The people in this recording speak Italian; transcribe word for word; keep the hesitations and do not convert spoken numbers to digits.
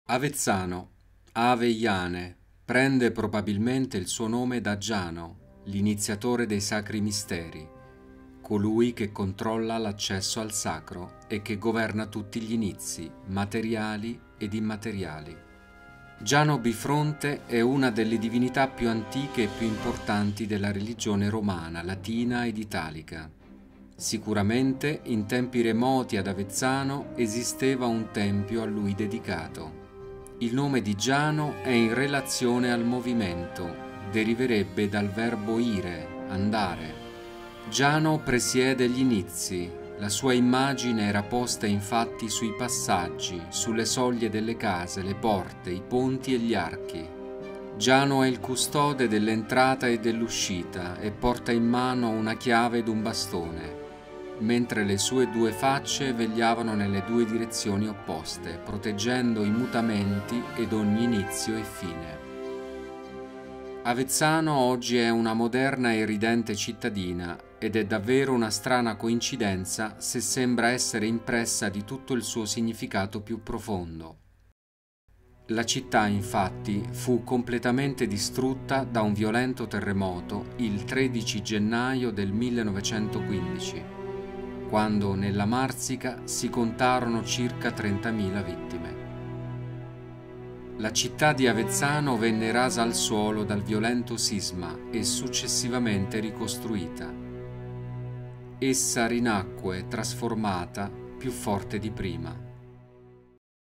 Avezzano, Ave Iane, prende probabilmente il suo nome da Giano, l'iniziatore dei sacri misteri, colui che controlla l'accesso al sacro e che governa tutti gli inizi, materiali ed immateriali. Giano Bifronte è una delle divinità più antiche e più importanti della religione romana, latina ed italica. Sicuramente in tempi remoti ad Avezzano esisteva un tempio a lui dedicato. Il nome di Giano è in relazione al movimento, deriverebbe dal verbo ire, andare. Giano presiede gli inizi, la sua immagine era posta infatti sui passaggi, sulle soglie delle case, le porte, i ponti e gli archi. Giano è il custode dell'entrata e dell'uscita e porta in mano una chiave ed un bastone, mentre le sue due facce vegliavano nelle due direzioni opposte, proteggendo i mutamenti ed ogni inizio e fine. Avezzano oggi è una moderna e ridente cittadina ed è davvero una strana coincidenza se sembra essere impressa di tutto il suo significato più profondo. La città, infatti, fu completamente distrutta da un violento terremoto il tredici gennaio del millenovecentoquindici. Quando nella Marsica si contarono circa trentamila vittime. La città di Avezzano venne rasa al suolo dal violento sisma e successivamente ricostruita. Essa rinacque trasformata, più forte di prima.